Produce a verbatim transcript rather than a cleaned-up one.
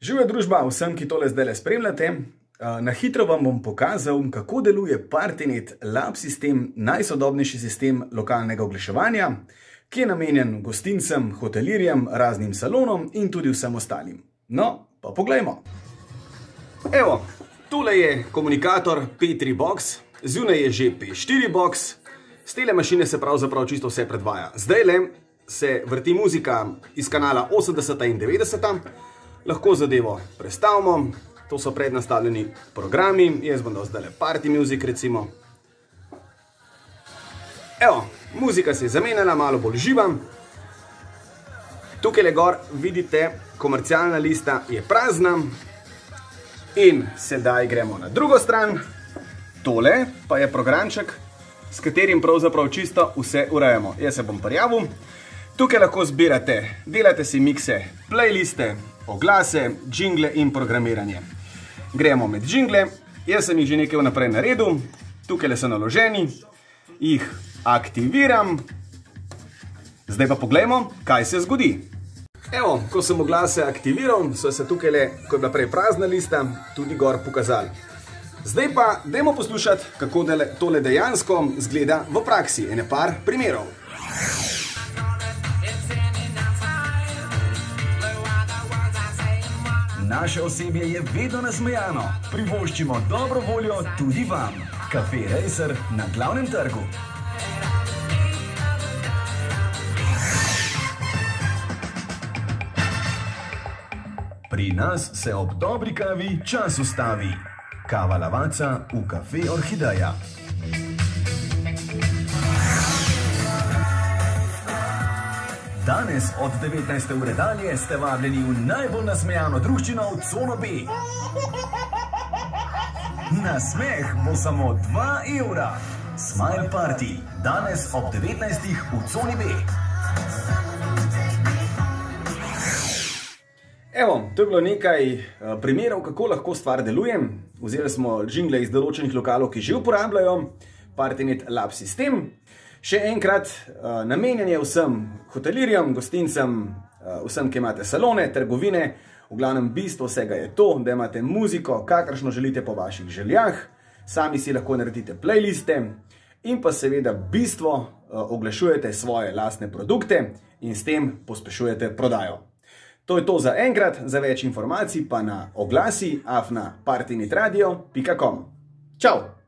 Živijo družba vsem, ki tole zdaj spremljate. Na hitro vam bom pokazal, kako deluje Partinet Lab sistem, najsodobnejši sistem lokalnega oglaševanja, ki je namenjen gostincem, hotelirjem, raznim salonom in tudi vsem ostalim. No, pa poglejmo. Evo, tole je komunikator P tri box, zunaj je že P štiri box, z tele mašine se pravzaprav čisto vse predvaja. Zdajle se vrti muzika iz kanala osemdeseta in devetdeseta, lahko zadevo prestavimo, to so prednastavljeni programi, jaz bom dal zdajle Party Music recimo. Evo, muzika se je zamenjala, malo bolj živa. Tukaj le gor vidite, komercialna lista je prazna. In sedaj gremo na drugo stran. Tole pa je programček, s katerim pravzaprav čisto vse urejamo. Jaz se bom prijavil. Tukaj lahko zbirate, delate si mikse, playliste, oglase, džingle in programiranje. Gremo med džingle. Jaz sem jih že nekaj vnaprej naredil. Tukaj le so naloženi. Jih aktiviram. Zdaj pa poglejmo, kaj se zgodi. Evo, ko sem oglase aktiviral, so se tukaj le, ko je bila prej prazna lista, tudi gor pokazali. Zdaj pa dajmo poslušati, kako tole dejansko zgleda v praksi. Ene par primerov. Naše osebje je vedno nasmejano. Privoščimo dobro voljo tudi vam. Cafe Racer na Glavnem trgu. Pri nas se ob dobri kavi čas ustavi. Kava Lavazza v Cafe Orhideja. Danes od devetnajste ure dalje ste vabljeni v najbolj nasmejano druščino v Cono B. Na smeh bo samo dva evra. Smile Party, danes ob devetnajstih v Coni B. Evo, to je bilo nekaj primerov, kako lahko stvar deluje. Vzeli smo džingle iz določenih lokalov, ki že uporabljajo Partinet Lab sistem. Še enkrat, namenjen je vsem hotelirjem, gostincem, vsem, ki imate salone, trgovine. V glavnem bistvo vsega je to, da imate muziko, kakršno želite po vaših željah. Sami si lahko naredite playliste in pa seveda bistvo oglašujete svoje lastne produkte in s tem pospešujete prodajo. To je to za enkrat, za več informacij pa na oglasi afna partinetradio pika com. Čau!